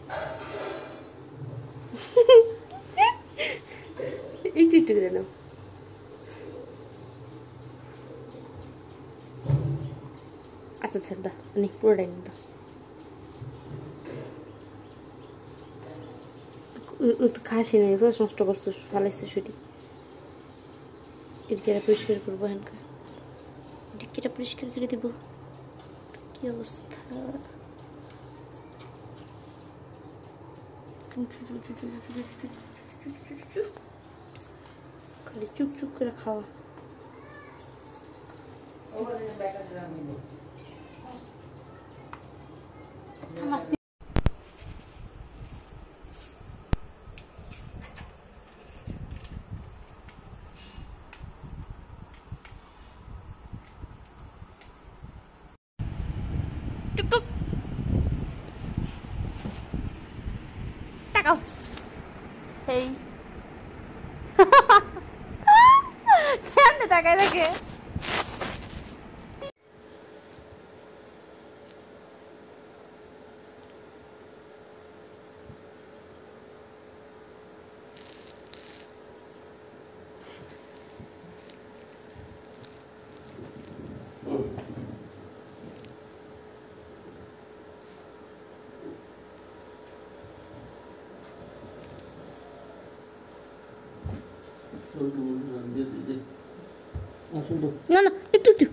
একটু একটু করে নাও। আচ্ছা আচ্ছা দা নি পুরোটাই নিন দা। একটু খাসি নেই তো নষ্ট করছো ফালাইছে সেটি। এদিকে পরিষ্কার করবো হ্যানকা, এদিকে পরিষ্কার করে দিব। কি অবস্থা, খালি চুপ চুপ করে খাওয়া। টুক টাকাও এই কেমনে তাকায় থাকে। না না একটু একটু